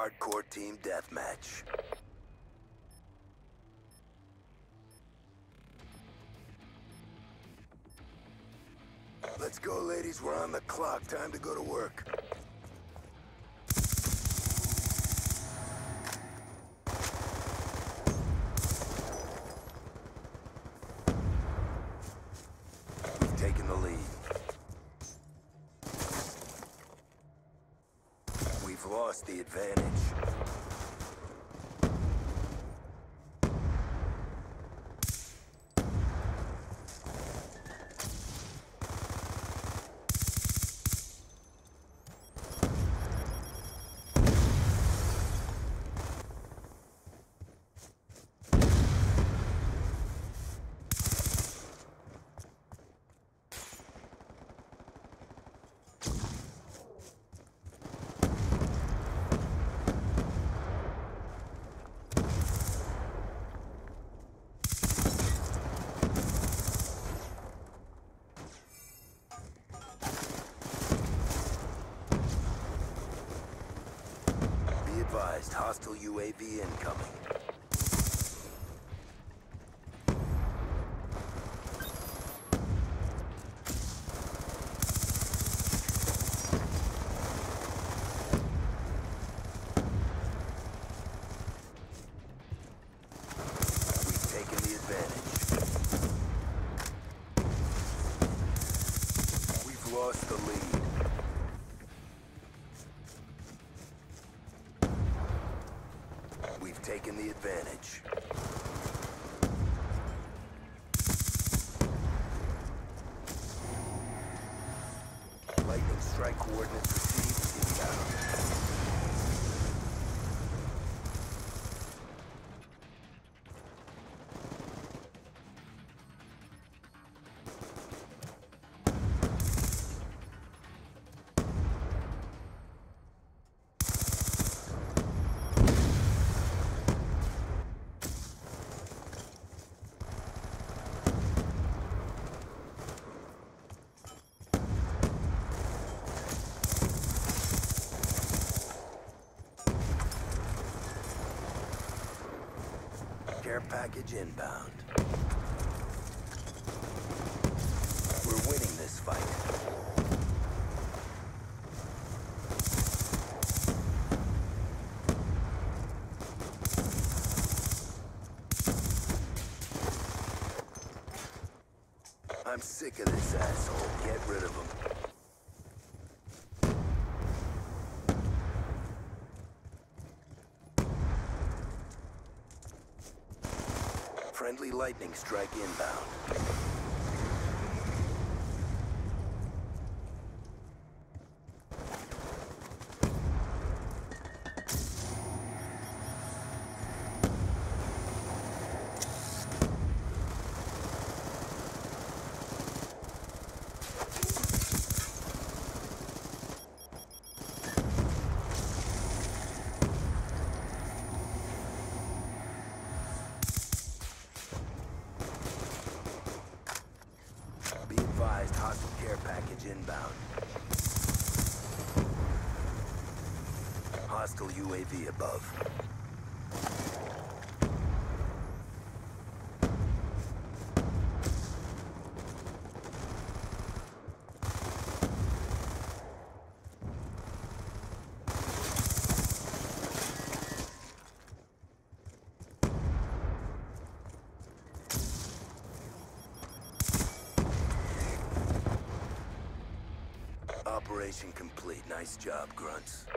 hardcore team deathmatch. Let's go, ladies. We're on the clock. Time to go to work. We've taken the lead. We've lost the advantage. Advised, hostile UAV incoming. We've taken the advantage. We've lost the lead. We've taken the advantage. Lightning strike coordinates received. Inbound. Care package inbound. We're winning this fight. I'm sick of this asshole. Get rid of him. Friendly lightning strike inbound. Be advised, hostile care package inbound. Hostile UAV above. Operation complete. Nice job, grunts.